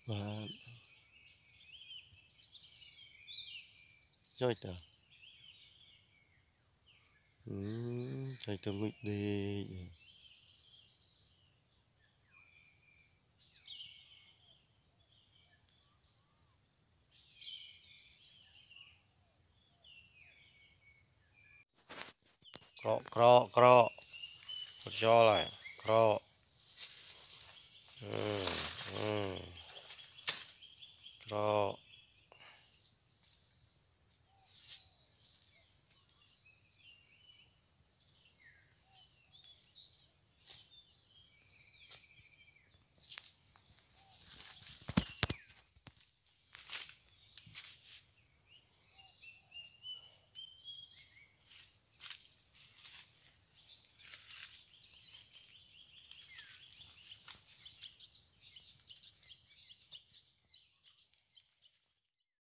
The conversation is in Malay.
បាទចុយតើចុយទៅងុយដេកក្រកក្រកក្រកចោលហើយក្រក